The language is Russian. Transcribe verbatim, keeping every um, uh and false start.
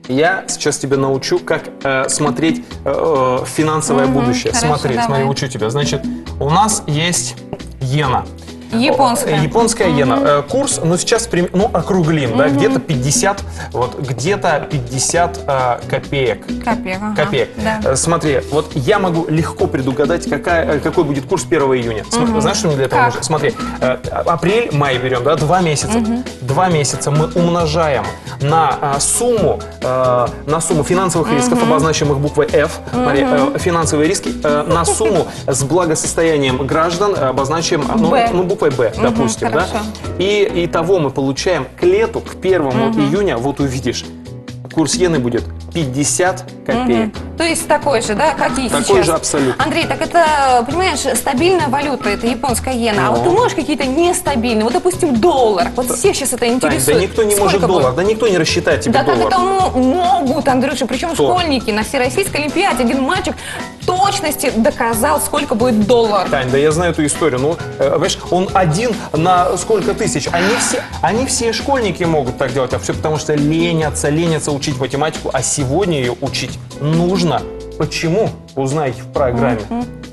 Я сейчас тебя научу, как э, смотреть э, финансовое Угу, будущее. хорошо, смотри, давай. смотри, учу тебя. Значит, у нас есть иена. Японская. Японская Угу. иена. Э, Курс, ну сейчас, прим- ну округлим, Угу. да, где-то пятьдесят, вот, где-то пятьдесят э, копеек. Копеек. Ага. Копеек. Да. Э, Смотри, вот я могу легко предугадать, какая, э, какой будет курс первого июня. См- Угу. Знаешь, что мне для этого Как? нужно? Смотри, э, апрель, май берем, да, два месяца. Угу. Два месяца мы умножаем на а, сумму, э, на сумму финансовых рисков, Мгм. обозначаемых буквой F, смотри, э, финансовые риски, э, на сумму с благосостоянием граждан, э, обозначим ну, Б. ну, буквой Б, Мгм, допустим, да? хорошо. И итого мы получаем к лету, к первому Мгм. июня, вот увидишь, курс иены будет пятьдесят копеек. Мгм. То есть такой же, да, как и Такой сейчас? же абсолютно. Андрей, так это, понимаешь, стабильная валюта, это японская иена. А Ну. вот ты можешь какие-то нестабильные, вот, допустим, доллар. Вот всех сейчас это Тань, интересует. да никто не Сколько может будет? доллар, да никто не рассчитает тебе Да как доллар. это мо- могут, Андрюша, причем Кто? школьники на Всероссийской Олимпиаде. Один мальчик в точности доказал, сколько будет доллар. Тань, да я знаю эту историю. Ну, э, понимаешь, он один на сколько тысяч. Они все, они все школьники могут так делать, а все потому что ленятся, ленятся учить математику, а сегодня ее учить нужно. Почему? Узнаете в программе. Мгм.